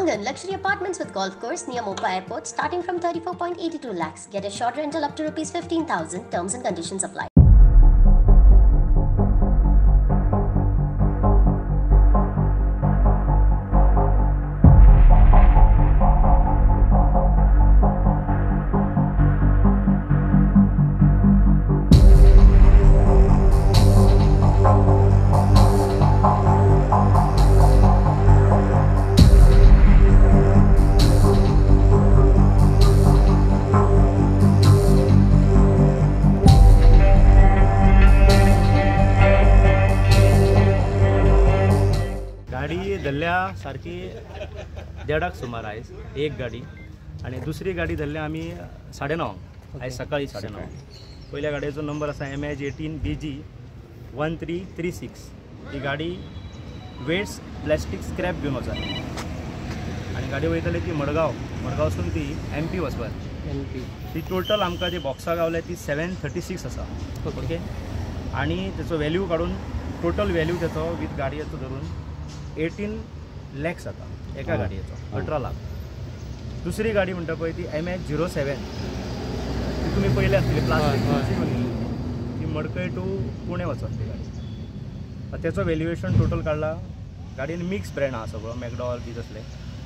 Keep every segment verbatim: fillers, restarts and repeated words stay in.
Angan luxury apartments with golf course near Mopa Airport starting from thirty-four point eight two lakhs. Get a short rental up to rupees fifteen thousand. Terms and conditions apply. गाडी धरल्या सारखी देडाक सुमार आयज एक गाडी आणि दुसरी गाडी धरल्या आम्ही साडे णव आयज सकाळी साडे णव पहिल्या गाडयेचो नंबर आसा M H eighteen B G one three three six ही गाडी वेस्ट प्लॅस्टीक स्क्रॅप घेवन वचली आणि गाडी वयतली ती मडगांव मडगांवसून ती एम पी वचपाक एम पी ती टोटल आमकां जी बॉक्सा गावल्या ती सेवन थर्टी सिक्स आसा ओके आणि त्याचो व्हॅल्यू काढून टोटल व्हॅल्यू त्याचो वीथ गाडयेचो धरून एटीन लॅक्स जाता एका गाडयेचो अठरा लाख दुसरी गाडी म्हणटा पळय ती एम एच झिरो सेवन ती तुमी पयली आसतली प्लास्टीक ती मडकय टू पुणे वचत ती गाडी त्याचो व्हॅल्युएशन टोटल काडला गाडयेन मिक्स ब्रँड आहा सगळो मॅकडॉल बी तसले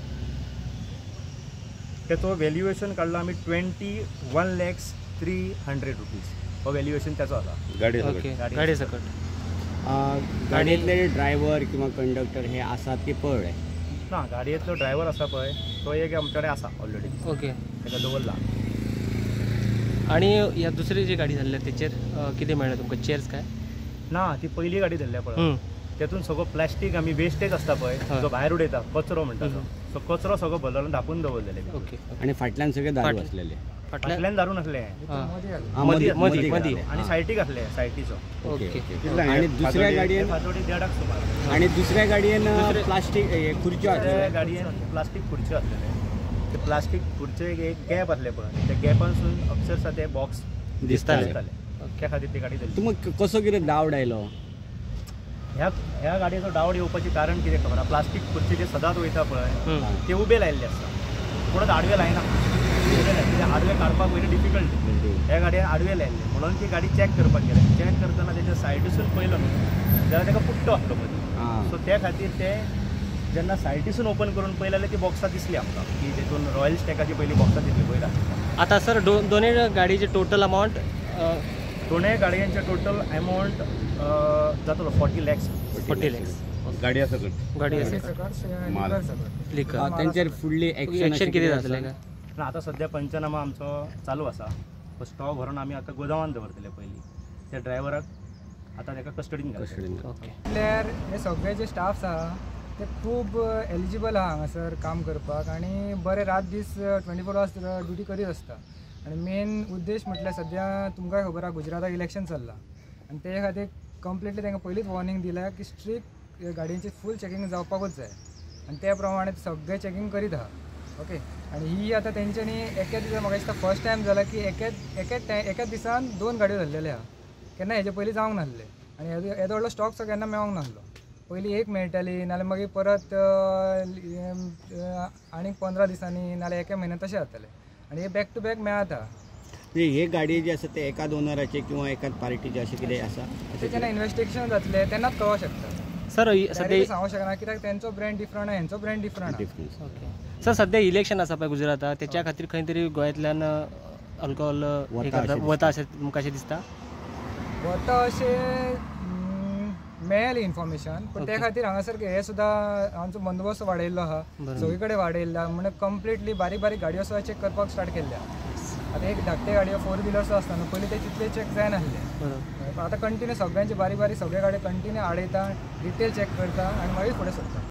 त्याचो व्हॅल्युएशन काडला आमी twenty one lakhs three hundred rupees हो व्हॅल्युएशन त्याचो आसा गाडी गाडी सकट गाडयेंतले ड्रायव्हर किंवा कंडक्टर हे आसात की पळय ना गाडयेंतलो ड्रायव्हर आसा पळय तो एक आमचे कडेन आसा ऑलरेडी ओके ताका दवरला आणि ह्या दुसरी जी गाडी धरल्या तेचेर कितें मेळ्ळें तुमकां चेअर्स काय ना ती पहिली गाडी धरल्या पळय तेतून सगळो प्लॅस्टीक आमी वेस्टेज आसता पळय जो भायर उडयता कचरो म्हणटा तो सो कचरो सगळो भरलेलो धापून दवरलेले ओके आणि फाटल्यान सगळे दारू आसलेले फाटल्यान दारू नासले मदी मदी मदी आणि सायटीक आसले सायटीचो ओके आणि दुसऱ्या गाडयेन फातोडी देडाक सुमार आणि दुसऱ्या गाडयेन प्लास्टीक खुर्च्यो आसले गाडयेन प्लास्टीक खुर्च्यो आसलेले ते प्लास्टीक खुर्चेक एक गॅप आसले पळय त्या गॅपानसून अक्षरशः ते बॉक्स दिसताले त्या खातीर ती गाडी धरली तुमकां कसो कितें डावट आयलो ह्या ह्या गाडयेचो डावट येवपाचें कारण कितें खबर आहा प्लास्टीक खुर्ची जे सदांच वयता पळय ते उबे लायिल्ले आसता कोणूच आडवे लायना आडवे काडपाक वयले डिफिकल्ट ह्या गाडयेन आडवे लायिल्ले म्हणून ती गाडी चॅक करपाक गेले चॅक करतना तेच्या सायडीसून पयलो न्हू जाल्यार ताका पुट्टो आसलो मदीं सो त्या खातीर ते जेन्ना सायडीसून ओपन करून पळयलें जाल्यार ती बॉक्सां दिसली आमकां की तेतून रॉयल स्टॅकाची पयली बॉक्सां दिसली पळय आतां सर दोनूय गाडयेचे टोटल अमावंट दोनूय गाडयांचे टोटल अमावंट जातलो फोर्टी लॅक्स फोर्टी लॅक्स गाडी सकट गाडी त्यांचेर फुडली एक्शन कितें जातलें काय ना आतां सद्या पंचनामा आमचो चालू आसा तो स्टॉक व्हरून आमी आतां गोदावान दवरतले पयलीं त्या ड्रायव्हराक आतां ताका कस्टडीन घालतले ओके प्लेयर हे सगळे जे स्टाफ्स आहा ते खूब एलिजिबल आहा हांगासर काम करपाक आनी बरे रात दीस ट्वेंटी फोर आवर्स ड्युटी करीत आसता आनी मेन उद्देश म्हटल्यार सद्या तुमकां खबर आहा गुजराताक इलेक्शन चल्लां आनी ते खातीर कंप्लिटली तांकां पयलींच वॉर्निंग दिल्या की स्ट्रिक्ट गाडयांची फूल चॅकिंग जावपाकूच जाय आनी त्या प्रमाणे सगळे चॅकिंग करीत आहा ओके आणि ही आता तेंच्यांनी एका दिसा म्हाका दिसता फर्स्ट टायम जाला की एकेच एकेच एकाच दिसान दोन गाडयो धरलेले आहा केन्ना हेजे पयलीं जावंक नासले आनी येदो व्हडलो स्टॉक सो केन्ना मेळोंक नासलो पयलीं एक मेळटाली नाल्यार मागीर परत आनीक पंदरा दिसांनी नाल्यार एका म्हयन्यान तशें जाताले आनी हे बॅक टू बॅक मेळता हे गाडी जे आसा ते एकाच ओनराचे किंवा एकाच पार्टीचे अशें कितें आसा ते जेन्ना इन्वेस्टिगेशन जातले तेन्नाच कळोवंक शकता सर सद्या सांगूंक शकना कित्याक तेंचो ब्रँड डिफरंट आहा हेंचो ब्रँड डिफरंट ओके सर सध्या इलेक्शन आसा पळय गुजरातात तेच्या खातीर खंय तरी गोंयांतल्यान अल्कोहोल वता अशें तुमकां अशें दिसता वता अशें मेळ्ळी इन्फॉर्मेशन पण त्या खातीर हांगासर हे सुद्दां आमचो बंदोबस्त वाडयल्लो आहा सगळे कडेन वाडयल्ला म्हणजे कंप्लिटली बारीक बारीक गाडयो सुद्दां चॅक करपाक स्टार्ट केल्ल्या आतां एक धाकटे गाडयो फोर व्हिलर्स आसता न्हू पयलीं ते तितले चॅक जायनासले आतां कंटिन्यू सगळ्यांचे बारीक बारीक सगळे गाडयो कंटिन्यू आडयता डिटेल चॅक करता आनी मागीर फुडें सरता